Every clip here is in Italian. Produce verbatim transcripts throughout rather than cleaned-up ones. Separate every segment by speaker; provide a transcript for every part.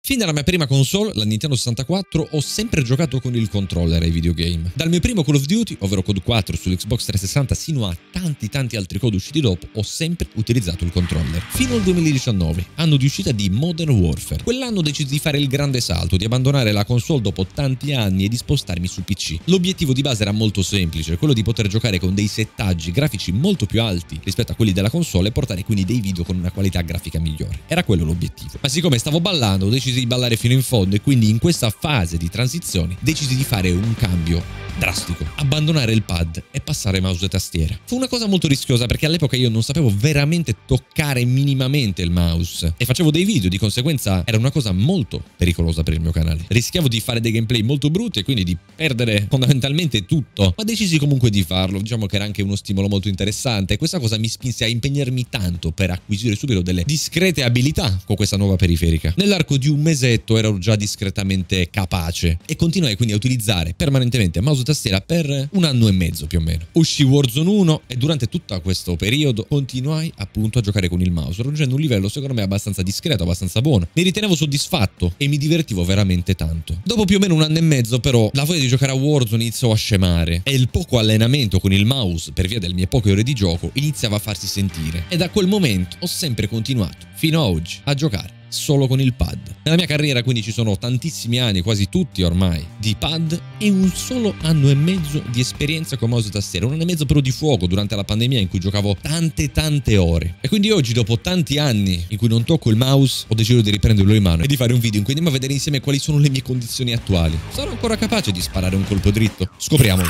Speaker 1: Fin dalla mia prima console, la Nintendo sessantaquattro, ho sempre giocato con il controller ai videogame. Dal mio primo Call of Duty, ovvero COD quattro sull'Xbox trecentosessanta, sino a tanti tanti altri COD usciti dopo, ho sempre utilizzato il controller. Fino al duemiladiciannove, anno di uscita di Modern Warfare. Quell'anno ho deciso di fare il grande salto, di abbandonare la console dopo tanti anni e di spostarmi su P C. L'obiettivo di base era molto semplice, quello di poter giocare con dei settaggi grafici molto più alti rispetto a quelli della console e portare quindi dei video con una qualità grafica migliore. Era quello l'obiettivo. Ma siccome stavo ballando, ho deciso di ballare fino in fondo e quindi in questa fase di transizione decisi di fare un cambio drastico, abbandonare il pad e passare mouse e tastiera. Fu una cosa molto rischiosa perché all'epoca io non sapevo veramente toccare minimamente il mouse e facevo dei video, di conseguenza era una cosa molto pericolosa per il mio canale. Rischiavo di fare dei gameplay molto brutti e quindi di perdere fondamentalmente tutto, ma decisi comunque di farlo. Diciamo che era anche uno stimolo molto interessante e questa cosa mi spinse a impegnarmi tanto per acquisire subito delle discrete abilità con questa nuova periferica. Nell'arco di un mesetto ero già discretamente capace e continuai quindi a utilizzare permanentemente mouse e tastiera per un anno e mezzo più o meno. Uscì Warzone uno e durante tutto questo periodo continuai appunto a giocare con il mouse, raggiungendo un livello secondo me abbastanza discreto, abbastanza buono. Mi ritenevo soddisfatto e mi divertivo veramente tanto. Dopo più o meno un anno e mezzo però la voglia di giocare a Warzone iniziò a scemare e il poco allenamento con il mouse per via delle mie poche ore di gioco iniziava a farsi sentire e da quel momento ho sempre continuato fino a oggi a giocare solo con il pad. Nella mia carriera quindi ci sono tantissimi anni, quasi tutti ormai, di pad e un solo anno e mezzo di esperienza con mouse e tastiera. Un anno e mezzo però di fuoco durante la pandemia in cui giocavo tante tante ore. E quindi oggi, dopo tanti anni in cui non tocco il mouse, ho deciso di riprenderlo in mano e di fare un video in cui andiamo a vedere insieme quali sono le mie condizioni attuali. Sarò ancora capace di sparare un colpo dritto? Scopriamolo.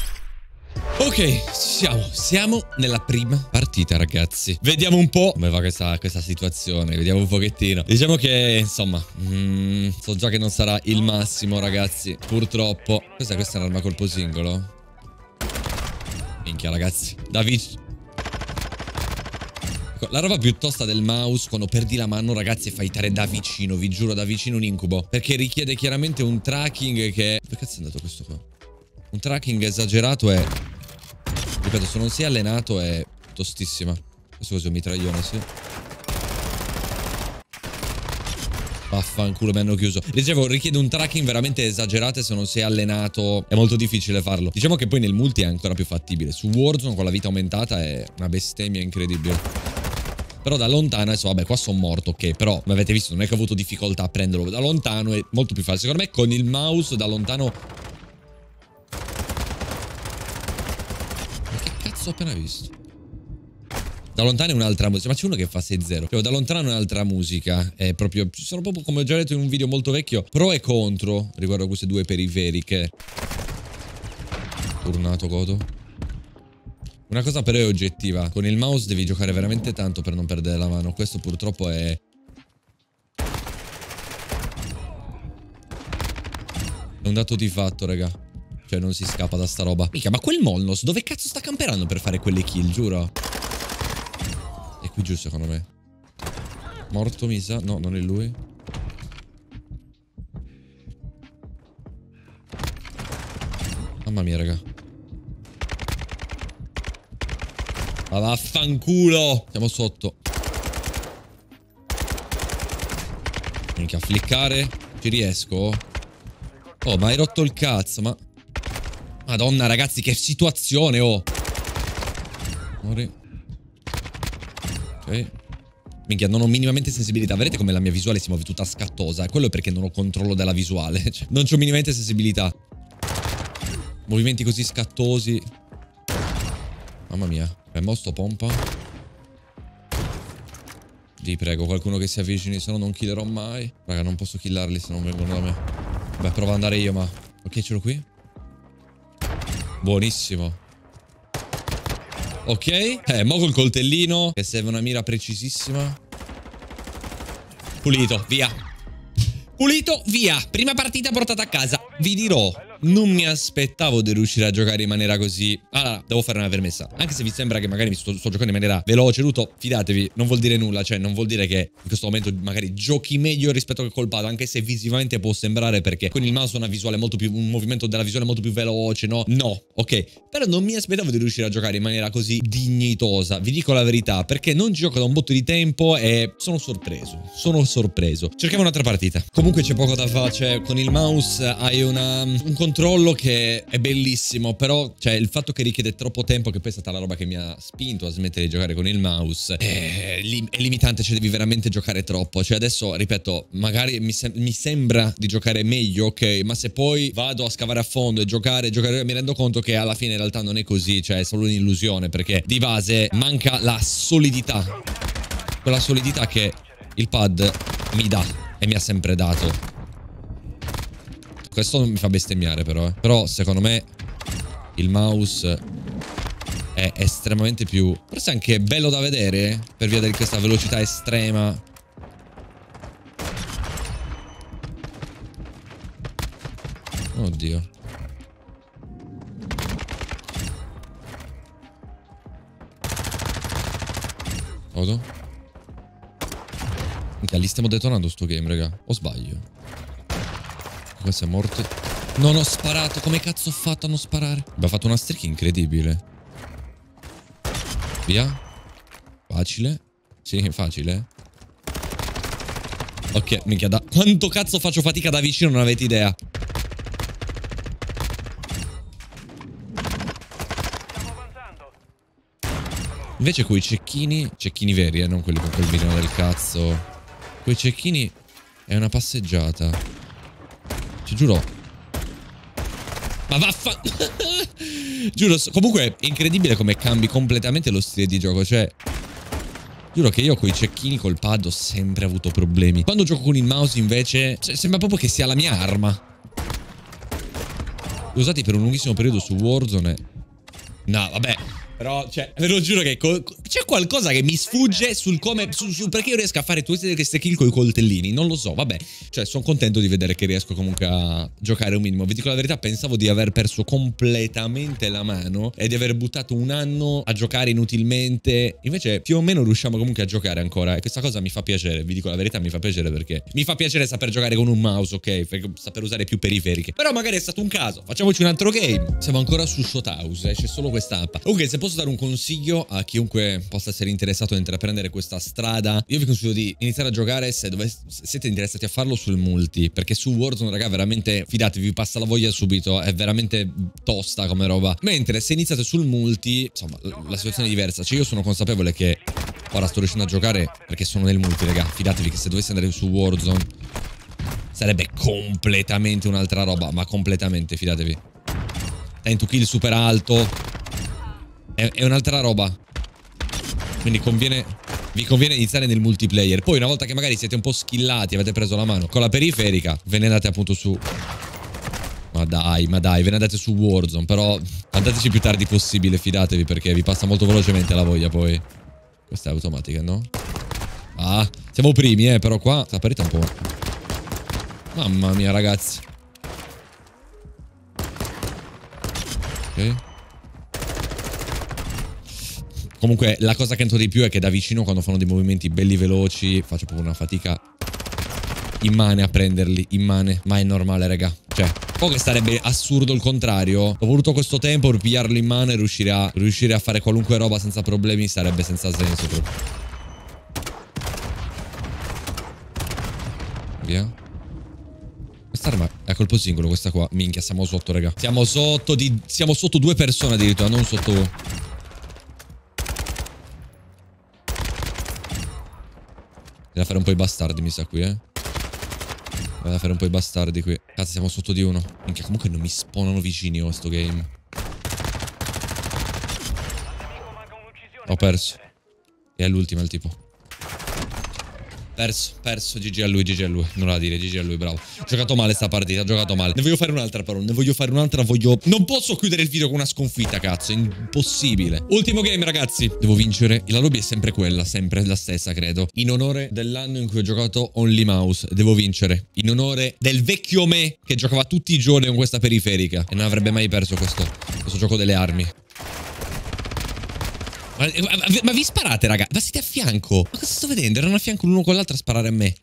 Speaker 1: Ok, siamo, siamo nella prima partita ragazzi. Vediamo un po' come va questa, questa situazione, vediamo un pochettino. Diciamo che insomma, mm, so già che non sarà il massimo ragazzi, purtroppo. Questa, questa è un'arma a colpo singolo? Minchia ragazzi, da vicino. La roba più tosta del mouse quando perdi la mano ragazzi è fightare da vicino, vi giuro, da vicino un incubo. Perché richiede chiaramente un tracking che... Dove cazzo è andato questo qua? Un tracking esagerato e... Ripeto, se non sei allenato è tostissima. Questo così è un mitraglione, sì. Vaffanculo, mi hanno chiuso. Dicevo, richiede un tracking veramente esagerato e se non sei allenato è molto difficile farlo. Diciamo che poi nel multi è ancora più fattibile. Su Warzone con la vita aumentata è una bestemmia incredibile. Però da lontano, adesso vabbè qua sono morto, ok. Però come avete visto non è che ho avuto difficoltà a prenderlo. Da lontano è molto più facile. Secondo me con il mouse da lontano... Ho appena visto. Da lontano è un'altra musica. Ma c'è uno che fa sei zero. Cioè, da lontano è un'altra musica. È proprio... Ci sono proprio, come ho già detto in un video molto vecchio, pro e contro riguardo a queste due periferiche. Tornato godo. Una cosa però è oggettiva. Con il mouse devi giocare veramente tanto per non perdere la mano. Questo purtroppo è... È un dato di fatto, raga. Cioè non si scappa da sta roba. Mica, ma quel Molnos dove cazzo sta camperando per fare quelle kill, giuro? È qui giù secondo me. Morto mi sa. No, non è lui. Mamma mia, raga. Ma vaffanculo. Siamo sotto. Minchia, a fliccare. Ci riesco. Oh, ma hai rotto il cazzo, ma... Madonna ragazzi, che situazione, oh. Muori. Ok. Minchia, non ho minimamente sensibilità. Vedete come la mia visuale si muove tutta scattosa? Quello è perché non ho controllo della visuale. Cioè, non c'ho minimamente sensibilità. Movimenti così scattosi. Mamma mia. È mosto pompa. Vi prego, qualcuno che si avvicini, se no non killerò mai. Raga, non posso killarli se non vengono da me. Beh, provo ad andare io, ma... Ok, ce l'ho qui. Buonissimo. Ok. Eh, mo col coltellino, che serve una mira precisissima. Pulito, via. Pulito, via. Prima partita portata a casa. Vi dirò, non mi aspettavo di riuscire a giocare in maniera così. Allora, devo fare una premessa. Anche se vi sembra che magari mi sto, sto giocando in maniera veloce, tutto, fidatevi, non vuol dire nulla. Cioè, non vuol dire che in questo momento magari giochi meglio rispetto che col pad, anche se visivamente può sembrare, perché con il mouse una visuale molto più, un movimento della visuale molto più veloce, no? No, ok. Però non mi aspettavo di riuscire a giocare in maniera così dignitosa. Vi dico la verità, perché non gioco da un botto di tempo e sono sorpreso. Sono sorpreso. Cerchiamo un'altra partita. Comunque c'è poco da fare, cioè con il mouse hai una, un controllo che è bellissimo, però cioè il fatto che richiede troppo tempo, che poi è stata la roba che mi ha spinto a smettere di giocare con il mouse, è, è limitante, cioè devi veramente giocare troppo. Cioè adesso, ripeto, magari mi, sem mi sembra di giocare meglio, ok, ma se poi vado a scavare a fondo e giocare, giocare, mi rendo conto che alla fine in realtà non è così, cioè è solo un'illusione, perché di base manca la solidità, quella solidità che il pad mi dà e mi ha sempre dato. Questo mi fa bestemmiare però, eh. Però secondo me il mouse è estremamente più, forse anche bello da vedere, eh, per via di questa velocità estrema. Oddio. Odo? Minchia, li stiamo detonando sto game, raga. O sbaglio? Questo è morto. Non ho sparato. Come cazzo ho fatto a non sparare? Abbiamo fatto una streak incredibile. Via. Facile. Sì, facile. Ok, minchia, da quanto cazzo faccio fatica da vicino non avete idea. Invece coi cecchini, cecchini veri, eh, non quelli con quel mirino del cazzo. Coi cecchini è una passeggiata. Ci giuro. Ma vaffa. Giuro, comunque è incredibile come cambi completamente lo stile di gioco. Cioè, giuro che io coi cecchini col pad ho sempre avuto problemi. Quando gioco con il mouse invece, cioè, sembra proprio che sia la mia arma. L'ho usati per un lunghissimo periodo su Warzone. No, vabbè. Però, cioè, ve lo giuro che c'è qualcosa che mi sfugge sul come, su, su perché io riesco a fare tutte queste kill con i coltellini. Non lo so, vabbè. Cioè, sono contento di vedere che riesco comunque a giocare un minimo. Vi dico la verità, pensavo di aver perso completamente la mano e di aver buttato un anno a giocare inutilmente. Invece, più o meno riusciamo comunque a giocare ancora. E questa cosa mi fa piacere, vi dico la verità, mi fa piacere perché mi fa piacere saper giocare con un mouse, ok? Per saper usare più periferiche. Però magari è stato un caso. Facciamoci un altro game. Siamo ancora su Shothouse, eh? C'è solo questa app. Ok, se posso dare un consiglio a chiunque possa essere interessato a intraprendere questa strada, io vi consiglio di iniziare a giocare, se, dovesse, se siete interessati a farlo, sul multi, perché su Warzone, raga, veramente, fidatevi, vi passa la voglia subito, è veramente tosta come roba. Mentre se iniziate sul multi, insomma, la situazione è diversa. Cioè io sono consapevole che ora sto riuscendo a giocare perché sono nel multi, raga. Fidatevi che se dovessi andare su Warzone sarebbe completamente un'altra roba, ma completamente, fidatevi. Time to kill super alto. È un'altra roba. Quindi conviene, vi conviene iniziare nel multiplayer. Poi una volta che magari siete un po' skillati, avete preso la mano con la periferica, ve ne andate appunto su... Ma dai, ma dai, ve ne andate su Warzone. Però andateci più tardi possibile, fidatevi, perché vi passa molto velocemente la voglia poi. Questa è automatica, no? Ah, siamo primi, eh, però qua sta partita un po'. Mamma mia, ragazzi. Ok. Comunque la cosa che noto di più è che da vicino, quando fanno dei movimenti belli veloci, faccio proprio una fatica immane a prenderli, immane. Ma è normale, raga. Cioè, poi che sarebbe assurdo il contrario. Ho voluto questo tempo per pigliarlo in mano e riuscire a, riuscire a fare qualunque roba senza problemi. Sarebbe senza senso proprio. Via. Quest'arma è a colpo singolo, questa qua. Minchia, siamo sotto, raga. Siamo sotto di... Siamo sotto due persone addirittura, non sotto... Da fare un po' i bastardi, mi sa qui, eh. Da fare un po' i bastardi qui. Cazzo, siamo sotto di uno. Minchia, comunque non mi spawnano vicini a sto game. Ho perso. E è l'ultima il tipo. perso, perso, G G a lui, G G a lui, non la dire, G G a lui, bravo. Ha giocato male sta partita, ha giocato male. Ne voglio fare un'altra però, ne voglio fare un'altra, voglio... Non posso chiudere il video con una sconfitta, cazzo, è impossibile. Ultimo game, ragazzi. Devo vincere. La lobby è sempre quella, sempre la stessa, credo. In onore dell'anno in cui ho giocato Only Mouse, devo vincere. In onore del vecchio me che giocava tutti i giorni con questa periferica e non avrebbe mai perso questo, questo gioco delle armi. Ma, ma, ma vi sparate, raga? Ma siete a fianco? Ma cosa sto vedendo? Erano a fianco l'uno con l'altro a sparare a me.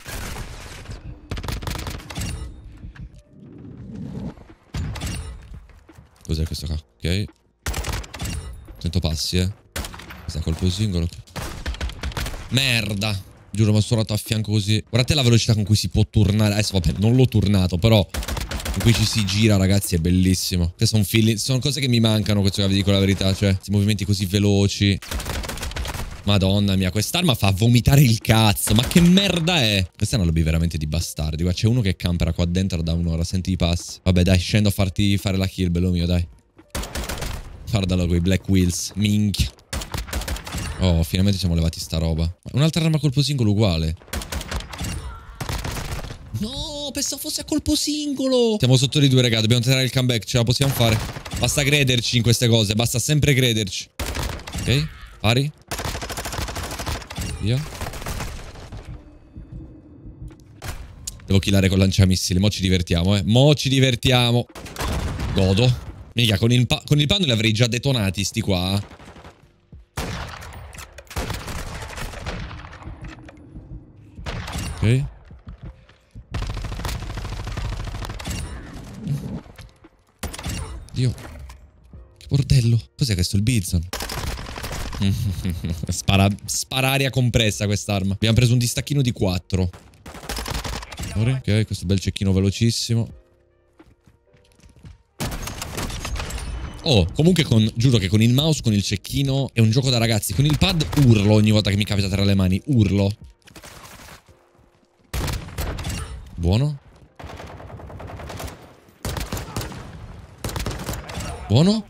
Speaker 1: Cos'è questo qua? Ok. Sento passi, eh. Questa colpo singolo. Merda. Giuro, mi sono a fianco così. Guardate la velocità con cui si può turnare. Adesso vabbè, non l'ho turnato, però con cui ci si gira, ragazzi, è bellissimo. Queste sono feeling, sono cose che mi mancano, questo che vi dico la verità. Cioè, questi movimenti così veloci. Madonna mia, quest'arma fa vomitare il cazzo. Ma che merda è? Questa è una lobby veramente di bastardi. Guarda, c'è uno che campera qua dentro da un'ora. Senti i passi. Vabbè, dai, scendo a farti fare la kill, bello mio, dai. Guardalo quei Black Wheels. Minchia. Oh, finalmente siamo levati sta roba. Un'altra arma a colpo singolo uguale. No, pensavo fosse a colpo singolo. Siamo sotto di due, raga. Dobbiamo tenere il comeback. Ce la possiamo fare. Basta crederci in queste cose. Basta sempre crederci. Ok, pari. Via. Devo killare con lanciamissili. Mo' ci divertiamo, eh. Mo' ci divertiamo. Godo. Mica, con il, con il pando li avrei già detonati sti qua. Ok. Dio. Che bordello. Cos'è questo? Il Bizon? Spara, spara aria compressa quest'arma. Abbiamo preso un distacchino di quattro. Ok, questo bel cecchino velocissimo. Oh, comunque con, giuro che con il mouse, con il cecchino è un gioco da ragazzi. Con il pad urlo ogni volta che mi capita tra le mani. Urlo. Buono. Buono.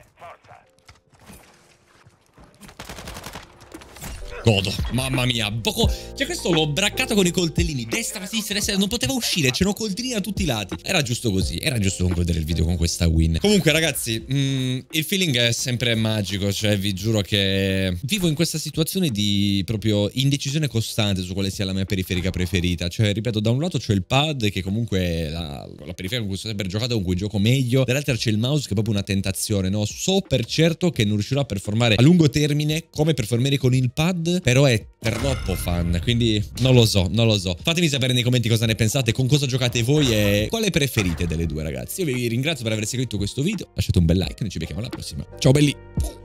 Speaker 1: Godo, mamma mia, poco... Cioè questo l'ho braccato con i coltellini, destra, sinistra, destra, non poteva uscire, c'erano coltellini da tutti i lati. Era giusto così, era giusto concludere il video con questa win. Comunque ragazzi, mh, il feeling è sempre magico, cioè vi giuro che vivo in questa situazione di proprio indecisione costante su quale sia la mia periferica preferita. Cioè, ripeto, da un lato c'è il pad che comunque è la, la periferica con cui sto sempre giocato, con cui gioco meglio, dall'altra c'è il mouse che è proprio una tentazione, no? So per certo che non riuscirò a performare a lungo termine come performare con il pad, però è troppo fan, quindi non lo so, non lo so. Fatemi sapere nei commenti cosa ne pensate, con cosa giocate voi e quale preferite delle due, ragazzi. Io vi ringrazio per aver seguito questo video, lasciate un bel like e noi ci becchiamo alla prossima. Ciao belli!